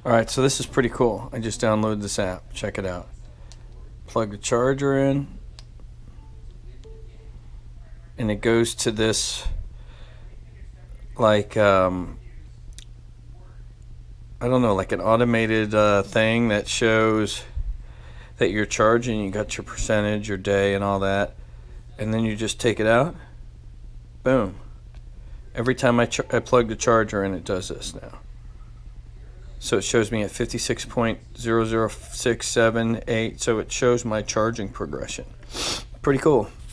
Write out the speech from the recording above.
Alright, so this is pretty cool. I just downloaded this app. Check it out. Plug the charger in, and it goes to this, like, I don't know, like an automated thing that shows that you're charging. You got your percentage, your day, and all that. And then you just take it out. Boom. Every time I plug the charger in, it does this now. So it shows me at 56.00678. So it shows my charging progression. Pretty cool.